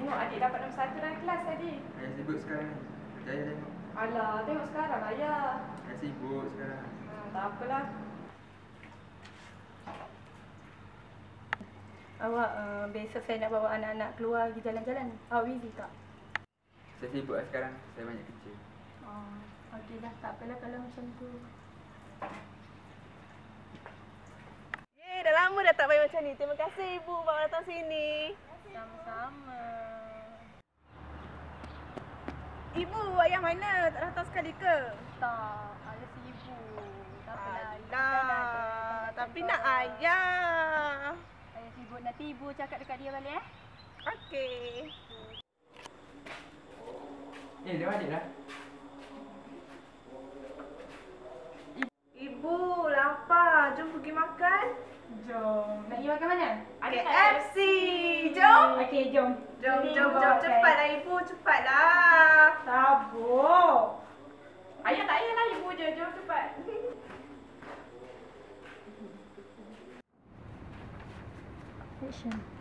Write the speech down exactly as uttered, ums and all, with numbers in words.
tengok adik dapat nombor satu dalam kelas adik. Ayah sibuk sekarang ni. Nanti ayah tengok. Alah, tengok sekarang ayah. Ayah sibuk sekarang. Hmm, tak apalah. Awak uh, besok saya nak bawa anak-anak keluar pergi jalan-jalan. Awak busy tak? Saya sibuk lah sekarang. Saya banyak kerja. Oh, okey dah. Tak apalah kalau macam tu. Yeay, dah lama dah tak main macam ni. Terima kasih Ibu bawa datang sini. Sama-sama. Ibu, ayah mana? Tak datang sekali ke? Tak, ayah sibuk. Tak apalah. Alah, tapi nak ayah. Ayah sibuk. Nanti ibu cakap dekat dia balik eh. Okey. Eh, dah balik dah. Ibu, lapar. Jom pergi makan. Jom. Nak pergi makan mana? K F C. Jom. Okey, jom. Jom, Ini jom, ibu jom. bawa Cepatlah Ibu, cepatlah. Sabar. Ayah tak payahlah ibu je. Jom cepat. Action.